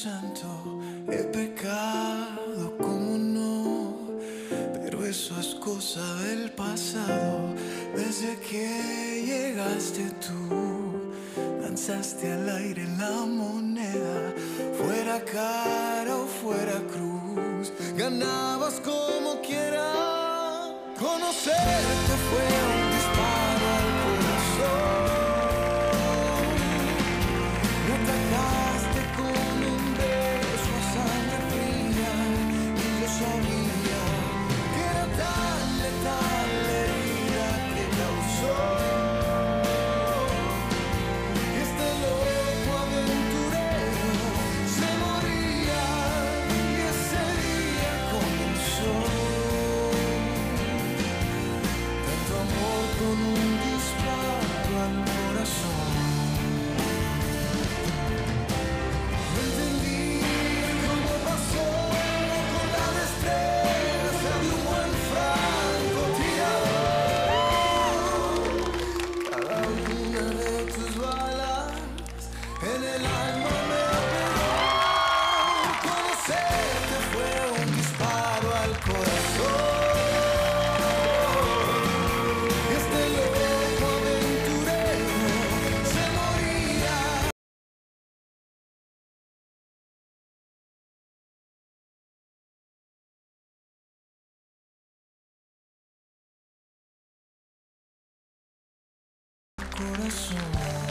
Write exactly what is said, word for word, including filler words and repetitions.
santo, he pecado, como no, pero eso es cosa del pasado. Desde que llegaste tú, lanzaste al aire la moneda, fuera cara o fuera cruz, ganabas como quiera. Conocerte fue un disparo al corazón. Me atacaste con un beso a sangre fría y yo sabía que era tan letal la herida que causó que este loco aventurero se moría y ese día comenzó tanto amor con un disparo al corazón. Corazón.